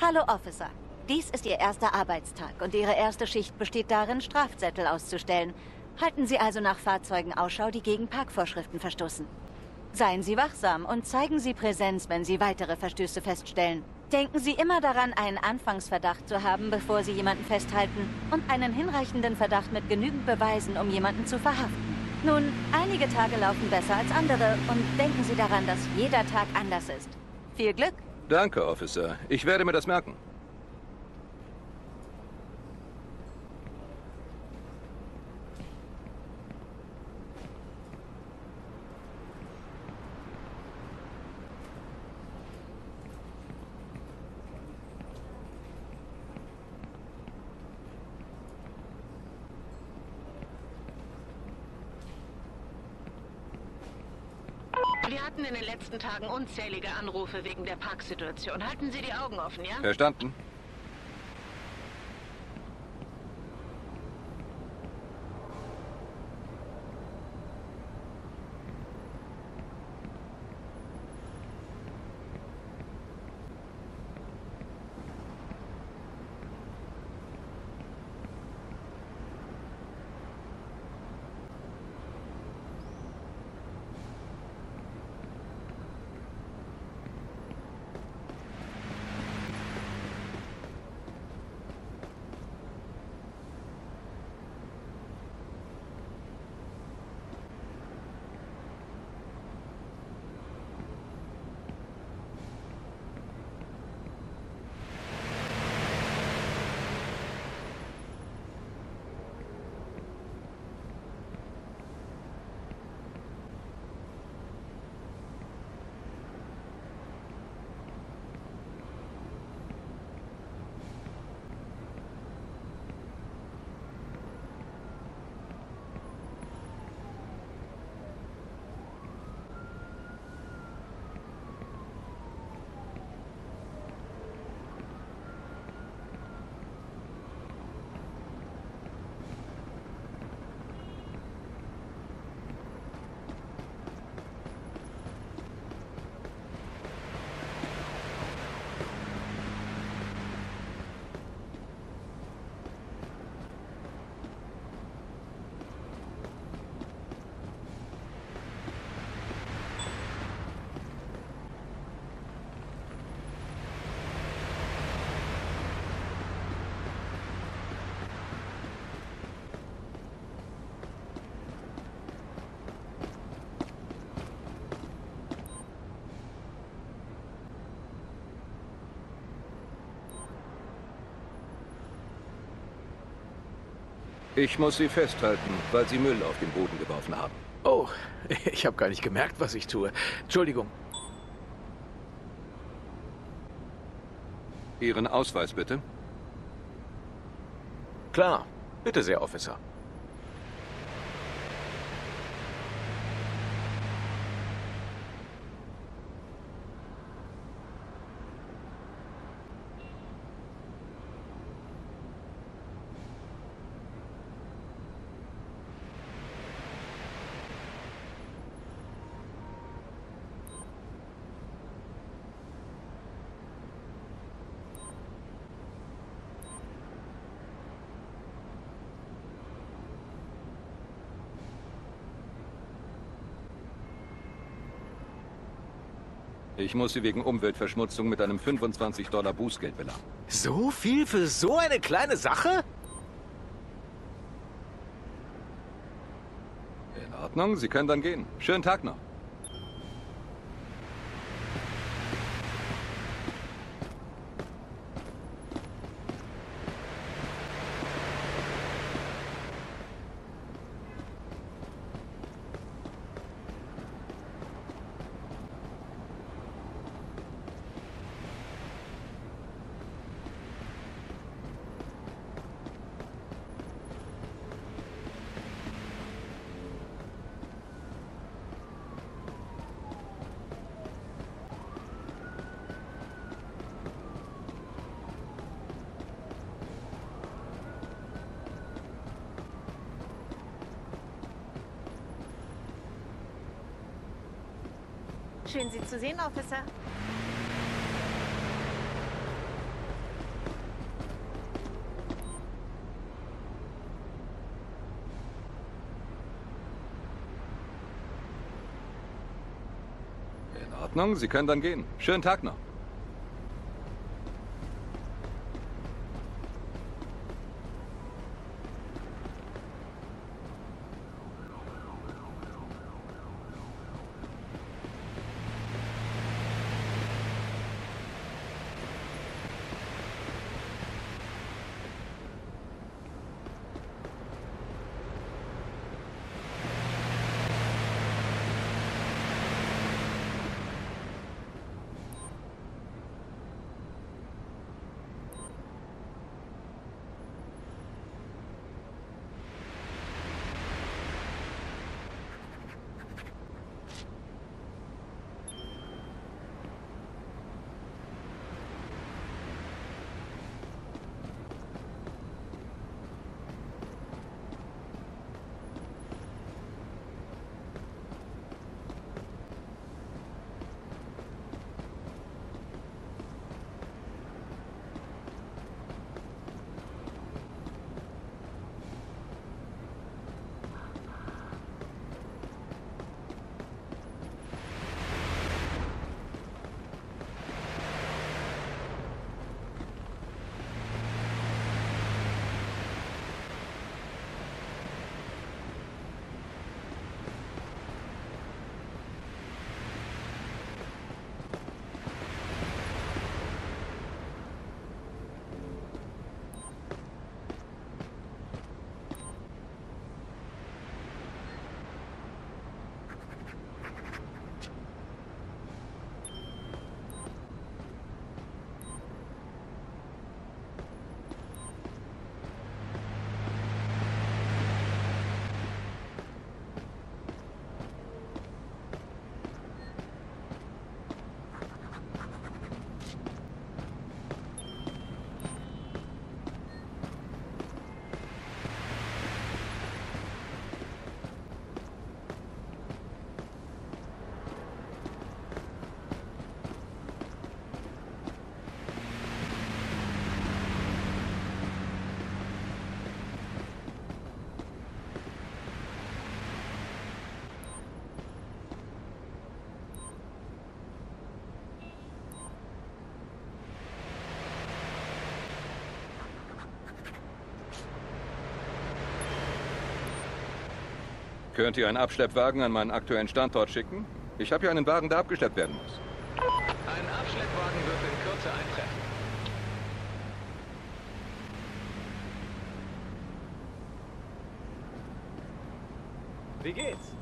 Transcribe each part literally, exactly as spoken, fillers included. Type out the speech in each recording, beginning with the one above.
Hallo, Officer. Dies ist Ihr erster Arbeitstag und Ihre erste Schicht besteht darin, Strafzettel auszustellen. Halten Sie also nach Fahrzeugen Ausschau, die gegen Parkvorschriften verstoßen. Seien Sie wachsam und zeigen Sie Präsenz, wenn Sie weitere Verstöße feststellen. Denken Sie immer daran, einen Anfangsverdacht zu haben, bevor Sie jemanden festhalten und einen hinreichenden Verdacht mit genügend Beweisen, um jemanden zu verhaften. Nun, einige Tage laufen besser als andere und denken Sie daran, dass jeder Tag anders ist. Viel Glück! Danke, Officer. Ich werde mir das merken. Wir hatten in den letzten Tagen unzählige Anrufe wegen der Parksituation. Halten Sie die Augen offen, ja? Verstanden. Ich muss Sie festhalten, weil Sie Müll auf den Boden geworfen haben. Oh, ich habe gar nicht gemerkt, was ich tue. Entschuldigung. Ihren Ausweis bitte. Klar. Bitte sehr, Officer. Ich muss Sie wegen Umweltverschmutzung mit einem fünfundzwanzig Dollar Bußgeld beladen. So viel für so eine kleine Sache? In Ordnung, Sie können dann gehen. Schönen Tag noch. Schön, Sie zu sehen, Officer. Ordnung, Sie können dann gehen. Schönen Tag noch. Könnt ihr einen Abschleppwagen an meinen aktuellen Standort schicken? Ich habe hier einen Wagen, der abgeschleppt werden muss. Ein Abschleppwagen wird in Kürze eintreffen. Wie geht's?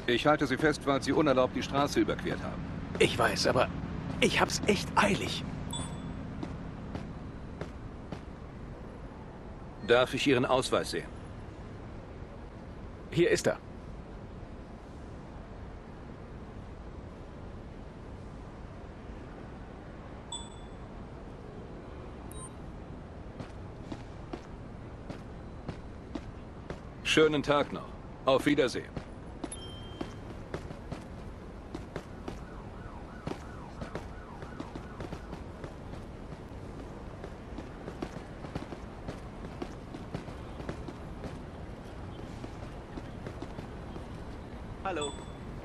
Ich halte Sie fest, weil Sie unerlaubt die Straße überquert haben. Ich weiß, aber ich hab's echt eilig. Darf ich Ihren Ausweis sehen? Hier ist er. Schönen Tag noch. Auf Wiedersehen. Hallo.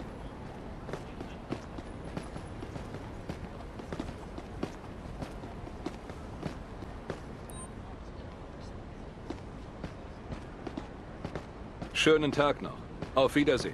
Schönen Tag noch. Auf Wiedersehen.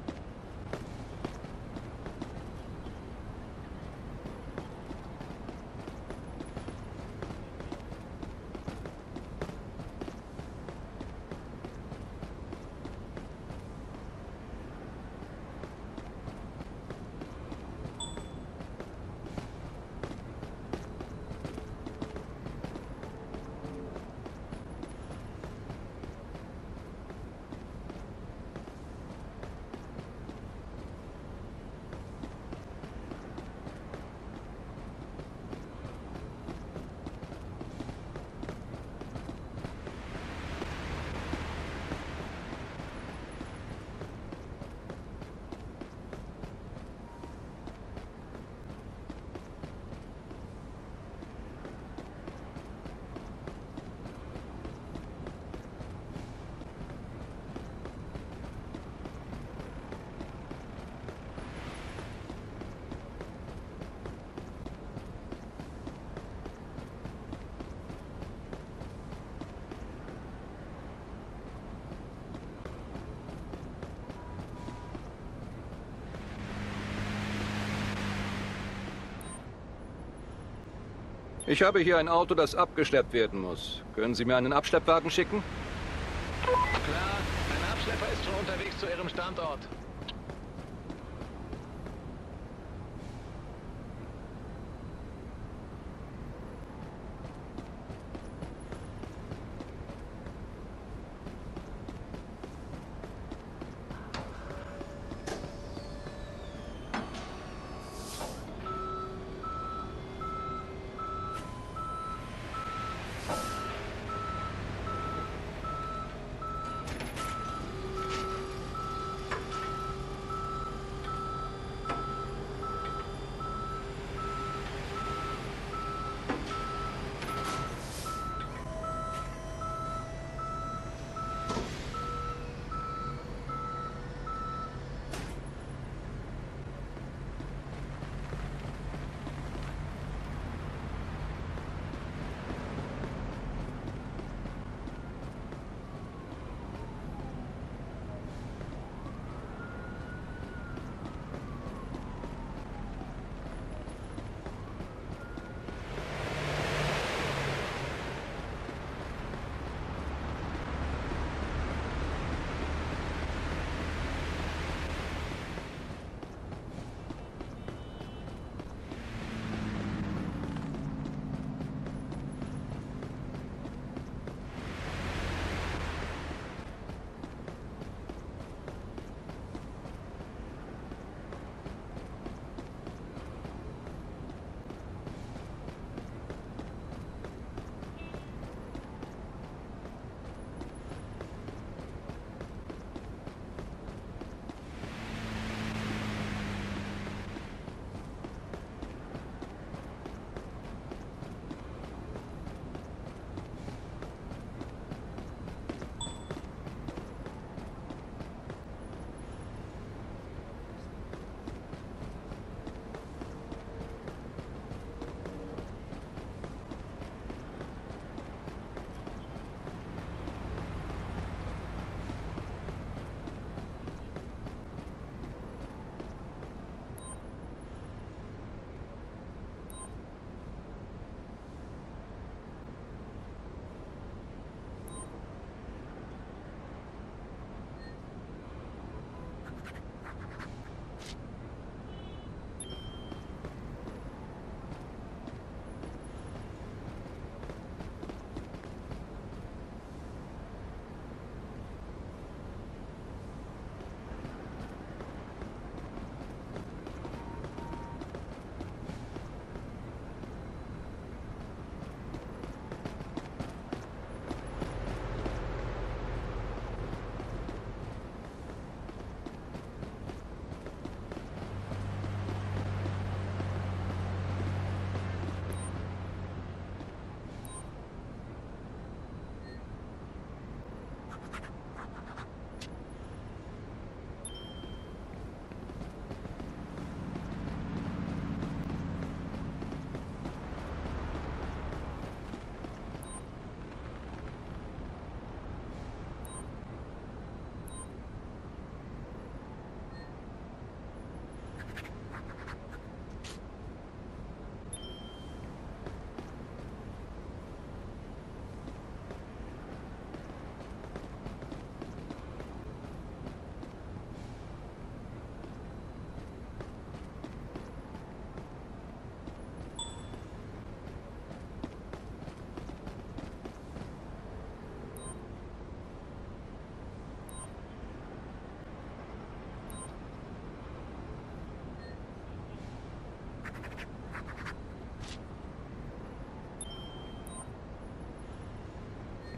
Ich habe hier ein Auto, das abgeschleppt werden muss. Können Sie mir einen Abschleppwagen schicken? Klar, ein Abschlepper ist schon unterwegs zu Ihrem Standort.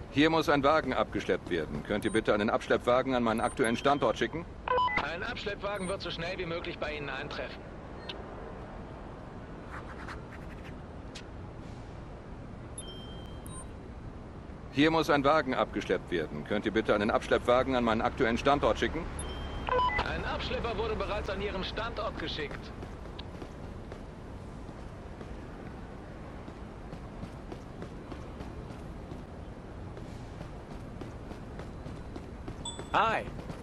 Hier muss ein Wagen abgeschleppt werden. Könnt ihr bitte einen Abschleppwagen an meinen aktuellen Standort schicken? Ein Abschleppwagen wird so schnell wie möglich bei Ihnen eintreffen. Hier muss ein Wagen abgeschleppt werden. Könnt ihr bitte einen Abschleppwagen an meinen aktuellen Standort schicken? Ein Abschlepper wurde bereits an Ihren Standort geschickt. Hi.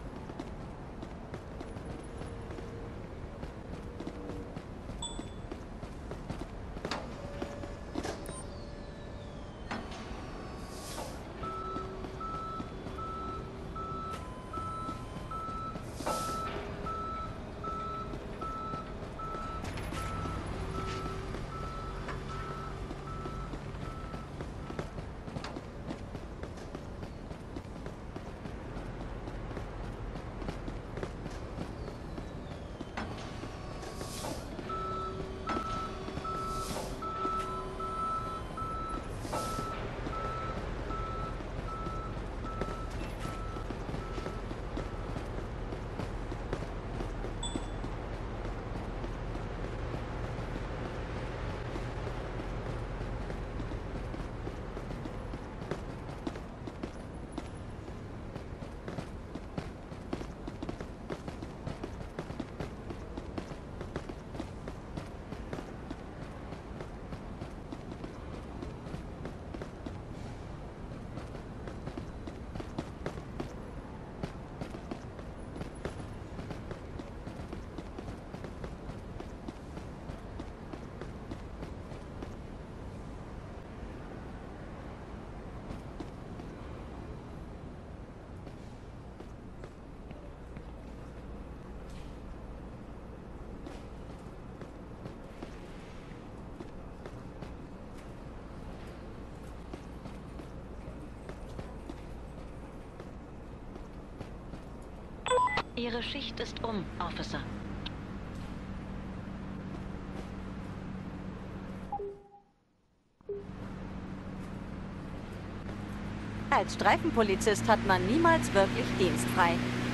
Ihre Schicht ist um, Officer. Als Streifenpolizist hat man niemals wirklich dienstfrei.